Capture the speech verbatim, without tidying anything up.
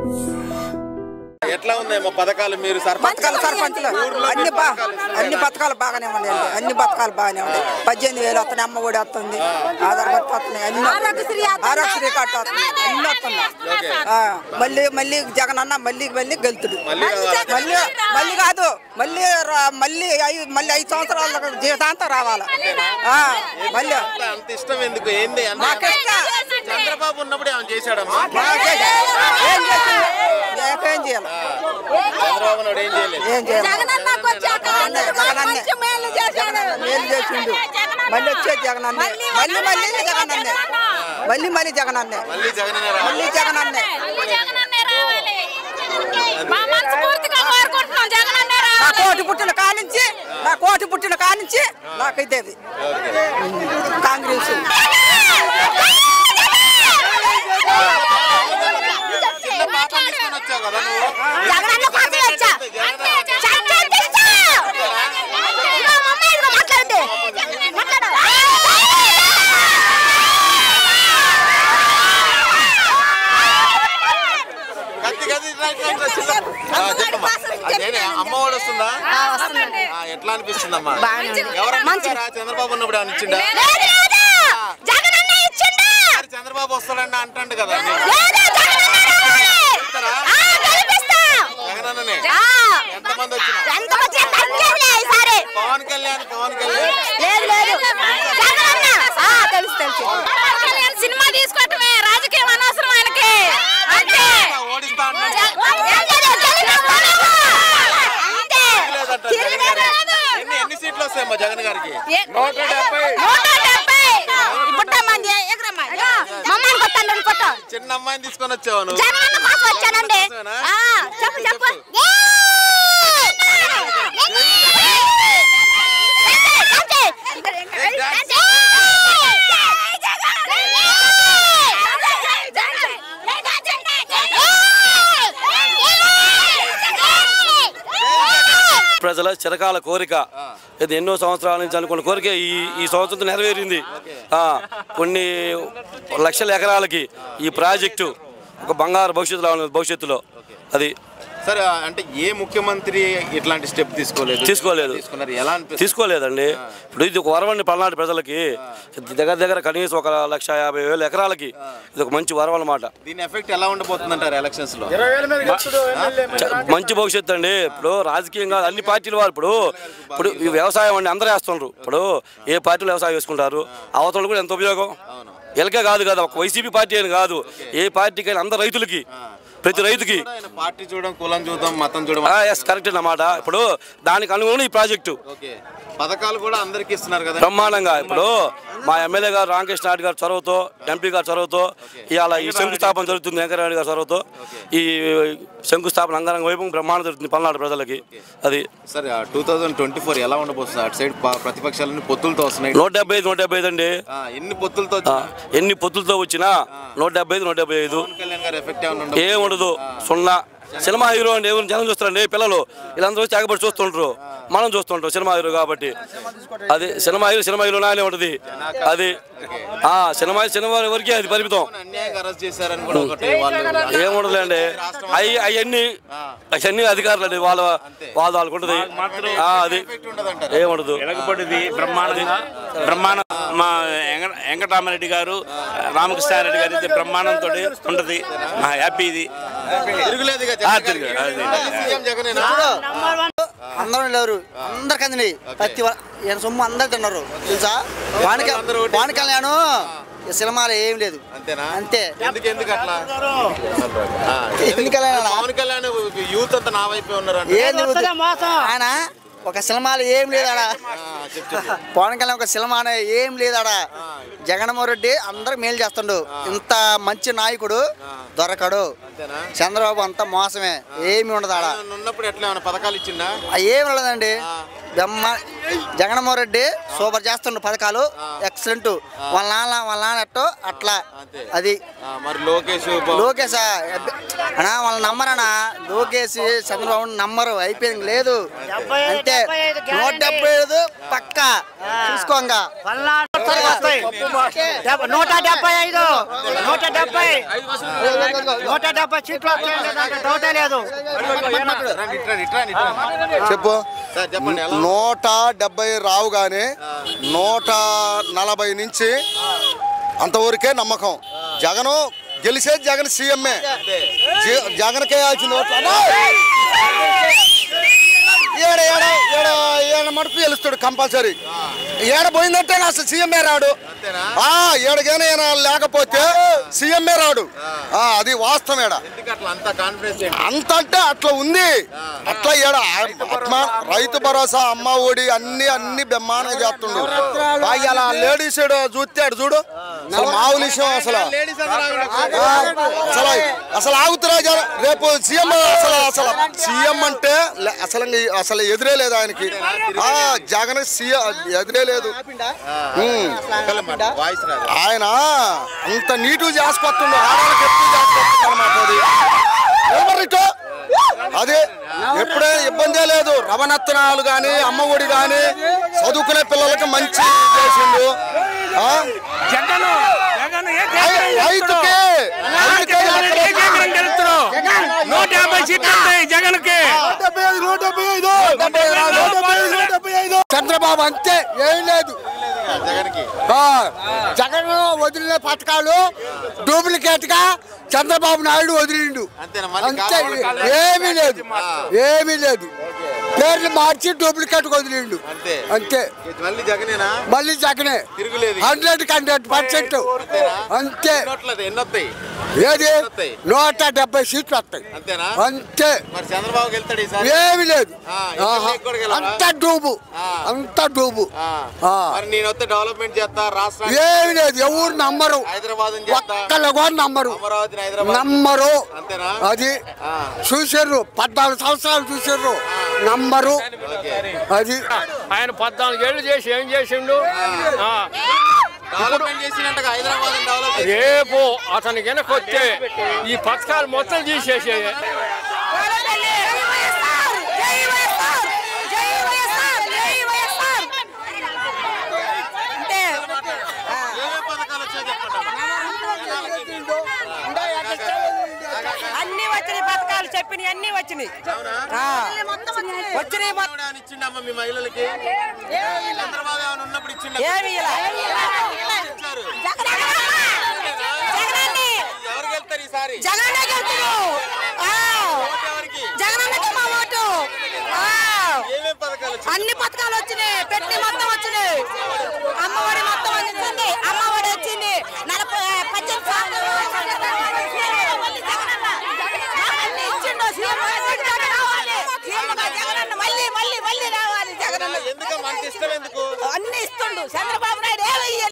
ఎట్లా ఉన్నాయేమో పథకాలు మీరు పథకాలు సర్పంచ్లు అన్ని అన్ని పథకాలు బాగానే ఉన్నాయండి. అన్ని పథకాలు బాగానే ఉన్నాయి. పద్దెనిమిది వేలు వస్తున్నాయి, అమ్మ ఒడి వస్తుంది, ఆధార్ కార్డు వస్తున్నాయి, అన్ని ఆరోగ్యశ్రీ కార్డు వస్తున్నాయి, అన్ని వస్తున్నాయి. మళ్ళీ మళ్ళీ జగన్ అన్న మళ్ళీ మళ్ళీ గెలుతుడు. మళ్ళీ మళ్ళీ కాదు మళ్ళీ మళ్ళీ మళ్ళీ ఐదు సంవత్సరాల జీవితాంతం రావాలి. మళ్ళీ అంత ఇష్టం ఎందుకు? ఏంది చంద్రబాబు ఉన్నప్పుడు ఏమైనా చేశాడమ్మా? ఏం చేయాలి? చంద్రబాబు నాయుడు ఏం చేయలేదు. ఏం చేయాలి? మేలు చేసిండు. మళ్ళీ వచ్చేది జగన్ అన్నే, మళ్ళీ మళ్ళీ జగన్ అన్నే, మళ్ళీ మళ్ళీ జగన్ అన్నే, మళ్ళీ జగన్ మళ్ళీ జగన్ అన్నే. నా కోటి పుట్టిన కానించి నా కోటి పుట్టిన కానించి నాకైతే కాంగ్రెస్ అమ్మఒడి వస్తుందా? ఎట్లా అనిపిస్తుందమ్మా? ఎవరన్నా చంద్రబాబు ఉన్నప్పుడు ఏమైనా ఇచ్చిండా? చంద్రబాబు వస్తాడన్నా అంటాడు కదా. జగనన్ననే ఎంతమంది వచ్చినా పవన్ కళ్యాణ్ పవన్ కళ్యాణ్ సినిమా తీసుకోవటమే రాజకీయం అనవసరం ఆయనకి. ఓడిస్తా ఎన్ని సీట్లు వస్తాయమ్మా జగన్ గారికి? నూట డెబ్బై. చిన్న అమ్మాయిని తీసుకొని వచ్చావు నువ్వు? చెప్పు చెప్పు. ప్రజల చిరకాల కోరిక, ఇది ఎన్నో సంవత్సరాల నుంచి అనుకున్న కోరిక ఈ ఈ సంవత్సరం నెరవేరింది. కొన్ని లక్షల ఎకరాలకి ఈ ప్రాజెక్టు ఒక బంగారు భవిష్యత్తులో భవిష్యత్తులో అది సరే. అంటే ఏ ముఖ్యమంత్రి ఇట్లాంటి స్టెప్ తీసుకోలేదు తీసుకోలేదు ఎలా తీసుకోలేదండి. ఇప్పుడు ఇది ఒక వరవండి పల్నాడు ప్రజలకి. దగ్గర దగ్గర కనీసం ఒక లక్ష యాభై వేల ఎకరాలకి ఇది ఒక మంచి వరం అన్నమాట. దీని ఎఫెక్ట్ ఎలా ఉండబోతుంది అంటారు ఎలక్షన్స్ లో? మంచి భవిష్యత్తు అండి. ఇప్పుడు రాజకీయంగా అన్ని పార్టీలు వారు ఇప్పుడు ఇప్పుడు ఈ వ్యవసాయం అండి అందరూ వేస్తున్నారు. ఇప్పుడు ఏ పార్టీలు వ్యవసాయం వేసుకుంటారు, అవతల కూడా ఎంత ఉపయోగం. ఎలకే కాదు కదా, ఒక వైసీపీ పార్టీ అని కాదు, ఏ పార్టీకి అయినా అందరు రైతులకి, ప్రతి రైతుకి పార్టీ చూడడం, కులం చూడడం, మతం చూడడం కరెక్ట్ అన్నమాట. ఇప్పుడు దానికి అనుగుణంగా ఈ ప్రాజెక్టు పథకాలు కూడా అందరికి ఇస్తున్నారు కదా బ్రహ్మాండంగా. ఇప్పుడు మా ఎమ్మెల్యే గారు రామకృష్ణ నాయుడు గారు చొరవతో, ఎంపీ గారు చొరవతో ఇవాళ ఈ శంకుస్థాపన జరుగుతుంది. వెంకయ్యనాయుడు గారు చొరవతో ఈ శంకుస్థాపన అంగరంగ వైపు బ్రహ్మాండం జరుగుతుంది పల్నాడు ప్రజలకి. అది సరే టూ థౌజండ్ ట్వంటీ ఫోర్ ఎలా ఉండబోతుంది? అటు సైడ్ ప్రతిపక్షాలన్నీ పొత్తులతో వస్తున్నాయి. నూట డెబ్బై ఐదు నూట డెబ్బై ఐదు అండి. ఎన్ని పొత్తులతో ఎన్ని పొత్తులతో వచ్చినా నూట డెబ్బై ఐదు నూట డెబ్బై ఐదు ఏం ఉండదు. సున్నా. సినిమా హీరో అండి, ఎవరు జనం చూస్తారండి, పిల్లలు వీళ్ళందరూ వచ్చి ఆగబడి చూస్తుంటారు, మనం చూస్తుంటాం సినిమా హీరో కాబట్టి. అది సినిమా హీరో సినిమా హీరో నానే ఉంటుంది. అది సినిమా సినిమా వరకే అది పరిమితం. ఏముండదులేండి, అవి అవన్నీ అవన్నీ అధికారులు అండి, వాళ్ళ వాళ్ళ వాళ్ళకు ఉంటుంది. అది ఏముండదు. వెలగపడిది బ్రహ్మాండంగా బ్రహ్మాండం. మా వెంకటరామారెడ్డి గారు, రామకృష్ణారెడ్డి గారు అయితే బ్రహ్మాండంతో ఉంటుంది. హ్యాపీ ఇది. అందరూ లేరు, అందరికి అందినాయి. ప్రతి సొమ్ము అందరు తిన్నారు తెలుసా. పవన్ కళ్యాణ్ సినిమాలు ఏం లేదు అంతే. ఆయన ఒక సినిమాలు ఏం లేదాడా, పవన్ కళ్యాణ్ ఒక సినిమా ఏం లేదాడా. జగన్మోహన్ రెడ్డి అందరికి మేలు చేస్తుండు. ఇంత మంచి నాయకుడు దొరకడు. చంద్రబాబు అంతా మోసమే, ఏమి ఉండదు ఆడ. ఉన్నప్పుడు ఎట్లా పథకాలు ఇచ్చిందా? ఏమి ఉండదండి. బ్రహ్మ జగన్మోహన్ రెడ్డి సూపర్ చేస్తుండ్రు పథకాలు ఎక్సలెంట్. వాళ్ళ నాన్న వాళ్ళ నాన్న అట్టో అట్లా అది. మరి లోకేష్ లోకేష్ అన్నా వాళ్ళ నమ్మరన్నా, లోకేష్ చంద్రబాబు నమ్మరు, అయిపోయింది లేదు అంటే నూట డెబ్బై ఐదు పక్క చూసుకోంగా నూట డెబ్బై ఐదు నూట డెబ్బై నూట డెబ్బై సీట్లు డౌటే లేదు. చెప్పు. నూట డెబ్బై రావు కానీ నూట నలభై నుంచి అంతవరకే నమ్మకం. జగను గెలిచేది జగన్ సీఎంఏ. జగన్కే వేయాల్సింది ఓట్లు. ఏడ ఏడ ఏడ ఏడ మటుకు గెలుస్తాడు కంపల్సరీ. ఏడ పోయిందంటే అసలు సీఎంఏ రాడు. ఏడగైనా లేకపోతే సీఎంఏ రాడు. అది వాస్తవం. ఏడ అంత అంటే అట్లా ఉంది. అట్లా ఏడ రైతు భరోసా అమ్మ ఒడి అన్ని అన్ని బ్రహ్మాండంగా చేస్తుండు. అలా లేడీస్ చూస్తాడు చూడు, అసలు మామూలు విషయం. అసలు అసలు అసలు ఆగుతురా రేపు సీఎం. అసలు అసలు సీఎం అంటే అసలు అసలు ఎదురే లేదు ఆయనకి. జగన్ సీఎం ఎదురే లేదు. ఆయన అంత నీటు చేసుకొస్తుండు. ఆడవాళ్ళకి ఎక్కువ చేసుకొస్తుంది అనమాట. అది అదే ఎప్పుడే ఇబ్బందే లేదు. రవణత్తనాలు కానీ అమ్మ ఒడి కానీ చదువుకునే పిల్లలకి మంచి చేసిండు. రైతుకే నూట యాభై సీట్లు జగన్ కి. చంద్రబాబు అంతే, ఏం లేదు. జగన్ వదిలిన పథకాలు డూప్లికేట్ గా చంద్రబాబు నాయుడు వదిలిండు. అంతే, ఏమీ లేదు, ఏమీ లేదు. పేర్లు మార్చి డూప్లికేట్ వదిలిండు అంతే. మళ్ళీ జగనే హండ్రెడ్ కి హండ్రెడ్ పర్సెంట్ అంతే. ఏది నూట డెబ్బై సీట్లు వస్తాయి అంతే. ఏమి లేదు, అంత డూబు, అంత డూబు. ఏమి లేదు, ఎవరు నమ్మరు, ఒక్కళ్ళు కూడా నమ్మరు, నమ్మరు. అది చూసారు, పద్నాలుగు సంవత్సరాలు చూసారు, నమ్మరు. అది ఆయన పద్నాలుగు ఏళ్ళు చేసి ఏం చేసిండు? రేపు అతని వెనక వస్తే ఈ పథకాలు మొత్తం తీసేసే. అన్ని వచ్చినాయి పథకాలు, చెప్పినవి అన్ని వచ్చినాయి. వచ్చినాయి మీ మహిళలకి ఏమి అన్ని పథకాలు వచ్చినాయి, పెట్టి మొత్తం వచ్చినాయి. అమ్మఒడి మొత్తం వచ్చింది, అమ్మఒడి వచ్చింది. నలభై పద్దెనిమిది అన్ని ఇచ్చిండు. మళ్ళీ మళ్ళీ మళ్ళీ రావాలి జగన్. అన్ని ఇస్తుండు చంద్రబాబు.